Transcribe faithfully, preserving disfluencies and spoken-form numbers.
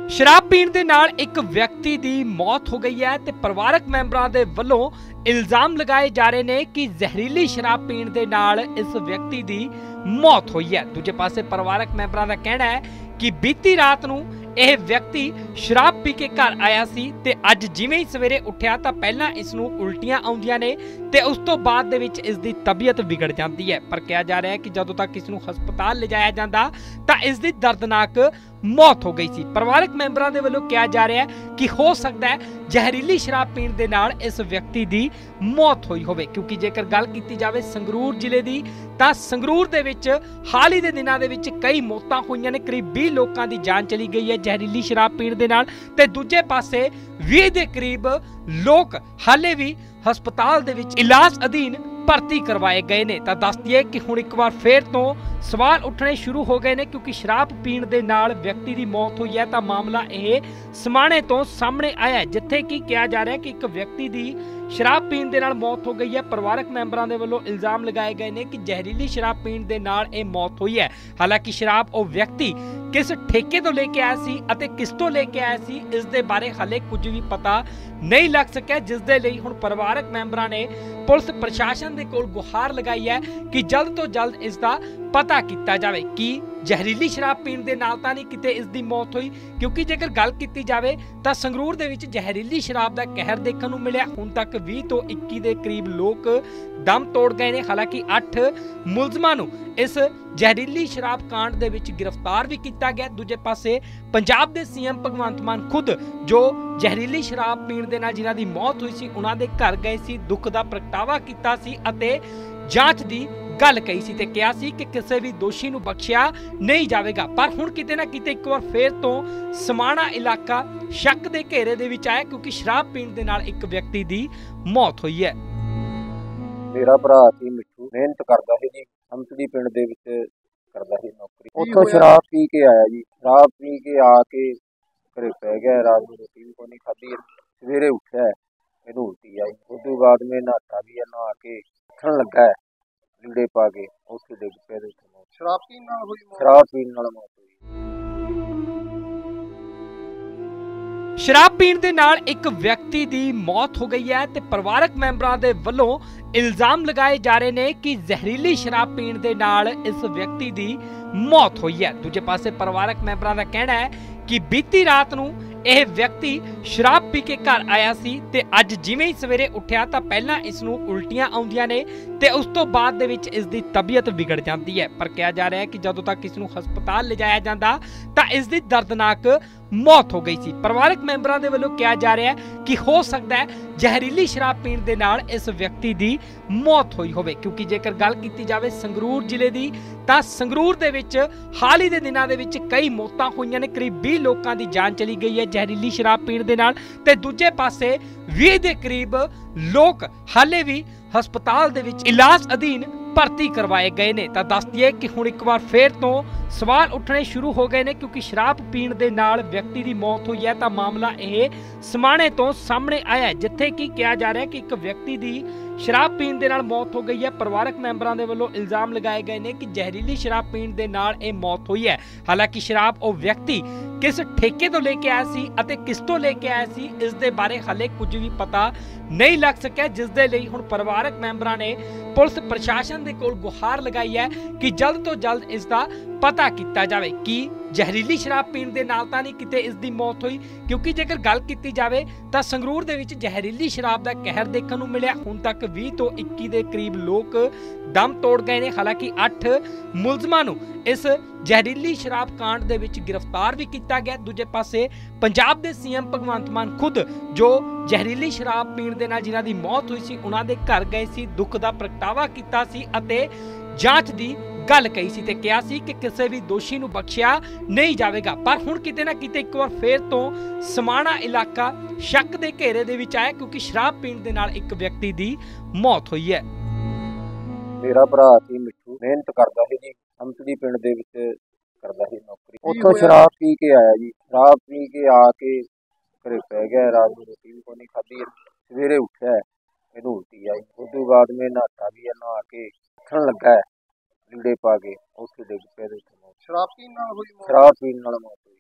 शराब पीण दे नाल एक व्यक्ति की मौत हो गई है ते परिवारक मैंबरां दे वल्लों इल्जाम लगाए जा रहे ने कि जहरीली शराब पीण दे नाल इस व्यक्ति की मौत हुई है। दूजे पासे परिवारक मैंबरां दा कहना है कि बीती रात नूं यह व्यक्ति शराब पी के घर आया सी ते अज जिवें ही सवेरे उठिया तां पहलां इस नूं उल्टियां आउंदियां ने ते उस तो बाद दे विच इस दी तबीयत बिगड़ जाती है। पर कहा जा रहा है कि जदों तक इस नूं हस्पताल ले जाया जांदा तां इस दी दर्दनाक मौत हो गई सी। परिवारक मैंबरां दे वल्लों कहा जा रहा है कि हो सकता है जहरीली शराब पीण दे नाल इस व्यक्ति की मौत हुई होवे, क्योंकि जेकर गल कीती जावे संगरूर जिले की तां संगरूर दे विच हाल ही दे दिनां दे विच कई मौतां होईयां ने। करीब बीस लोकां दी जान चली गई है जहरीली शराब पीण दे नाल ते दूजे पासे बीस दे करीब लोक हाले भी हस्पताल दे विच इलाज अधीन भर्ती करवाए गए ने। तां दस दईए कि हुण एक बार फिर तो सवाल उठने शुरू हो गए ने, क्योंकि शराब पीण दे नाल व्यक्ति की मौत हुई है तां मामला यह समाणे तो सामने आया है, जिथे कि कहा जा रहा है कि एक व्यक्ति की शराब पीण दे नाल मौत हो गई है। परिवारक मैंबरां दे वल्लों इल्जाम लगाए गए ने कि जहरीली शराब पीण दे नाल यह मौत हुई है। हालांकि शराब वो व्यक्ति किस ठेके तो लेके आया सी अते किस तो लेके आया सी इस दे बारे हाले कुछ भी पता नहीं लग सकिया, जिस दे लई हुण परिवारक मैंबरां ने पुलिस प्रशासन दे कोल गुहार लगाई है कि जल्द तो जल्द इसका पता किया जाए कि जहरीली शराब पीण दे नाल तां नहीं किते इस दी मौत हुई। क्योंकि जेकर गल कीती जाए तां संगरूर दे विच जहरीली शराब दा कहर देखण नूं मिलिया। हुण तक बीस तो इक्की दे करीब लोग दम तोड़ गए ने। हालांकि अठ मुलजमां नूं इस जहरीली शराब कांड दे विच गिरफ्तार भी किया गया। दूजे पासे पंजाब दे सीएम भगवंत मान खुद जो जहरीली शराब पीण दे नाल जिन्हां दी मौत हुई सी उन्हां दे घर गए सी, दुख दा प्रगटावा कीता सी अते जांच दी गल कही सी ते कहा सी कि किसी भी दोषी नूं बख्शिया नहीं जाएगा। पर हुण किते ना किते एक बार फिर तो समाणा इलाका शक दे घेरे दे विच आया, क्योंकि शराब पीण दे नाल एक व्यक्ति की मौत हुई है। मेरा भरा सी मिठू मेहनत करदा सी जी, हंसदी पिंड दे विच करदा सी नौकरी। उत्थों शराब पी के आया जी, शराब पी के आके घरे पै गया। रात नूं रोटी भी कोई नहीं खाधी, सवेरे उठिया मैनूं उल्टी आई। उस तो बाद मैं नहाता भी है, नहा के उठन लगा है लीड़े पा के उत्थे डिग पिया। शराब पीण नाल होई मौत? शराब पीण नाल मौत हुई। शराब पीण दे नाल एक व्यक्ति की मौत हो गई है ते परिवारक मैंबरां दे वल्लों इल्जाम लगाए जा रहे ने कि जहरीली शराब पीण दे नाल इस व्यक्ति की मौत हुई है। दूजे पासे परिवारक मैंबरां दा कहना है कि बीती रात नूं यह व्यक्ति शराब पी के घर आया सी ते अज जिवें ही सवेरे उठिया तां पहलां इस नूं उल्टियां आउंदियां ने ते उस तो बाद दे विच इस दी तबीयत बिगड़ जाती है। पर कहा जा रहा है कि जदों तक इस नूं हस्पताल ले जाया जांदा तां इस दी दर्दनाक मौत हो गई सी। परिवारक मैंबरां दे वल्लों कहा जा रहा है कि हो सकता है जहरीली शराब पीण दे नाल इस व्यक्ति की मौत हुई होवे, क्योंकि जेकर गल कीती जावे संगरूर जिले की तां संगरूर दे विच हाल ही दे दिनां दे विच कई मौतां होईयां ने। करीब बीस लोकां दी जान चली गई है जहरीली शराब पीण दे नाल ते दूजे पासे बीस दे करीब लोग हाले भी हस्पताल दे विच इलाज अधीन भर्ती करवाए गए ने। तां दस दईए कि हुण एक बार फिर तो सवाल उठने शुरू हो गए ने, क्योंकि शराब पीण दे नाल व्यक्ति की मौत हुई है तां मामला यह समाणे तो सामने आया है, जिथे कि कहा जा रहा है कि एक व्यक्ति की शराब पीण दे नाल मौत हो गई है। परिवारक मैंबरां दे वल्लों इल्जाम लगाए गए ने कि जहरीली शराब पीण दे नाल यह मौत हुई है। हालांकि शराब वो व्यक्ति किस ठेके तो लेके आया सी अते किस तो लेके आया सी इस दे बारे हाले कुछ भी पता नहीं लग सकिया, जिस दे लई हुण परिवारक मैंबरां ने पुलिस प्रशासन दे कोल गुहार लगाई है कि जल्द तो जल्द इसका पता किया जाए कि जहरीली शराब पीण दे नाल तां नहीं किते इस दी मौत हुई। क्योंकि जेकर गल कीती जाए तां संगरूर दे विच जहरीली शराब दा कहर देखण नूं मिलिया। हुण तक बीस तो इक्की दे करीब लोग दम तोड़ गए ने। हालांकि अठ मुलजमां नूं इस जहरीली शराब कांड दे विच गिरफ्तार भी किया गया। दूजे पासे पंजाब दे सीएम भगवंत मान खुद जो जहरीली शराब पीण दे नाल जिन्हां दी मौत हुई सी उन्हां दे घर गए सी, दुख दा प्रगटावा कीता सी अते जांच दी गल कही सी ते कहा सी कि किसी भी दोषी नूं बख्शिया नहीं जाएगा। पर हुण किते ना किते एक बार फिर तो समाणा इलाका शक दे घेरे दे विच आया, क्योंकि शराब पीण दे नाल एक व्यक्ति की मौत हुई है। मेरा भरा सी मिठू मेहनत करदा सी जी, हंसदी पिंड दे विच करदा सी नौकरी। उत्थों शराब पी के आया जी, शराब पी के आके घरे पै गया। रात नूं रोटी भी कोई नहीं खाधी, सवेरे उठिया मैनूं उल्टी आई। उस तो बाद मैं नहाता भी है, नहा के उठन लगा है लीड़े पा के उत्थे डिग पिया। शराब पीण नाल होई मौत? शराब पीण नाल मौत हुई।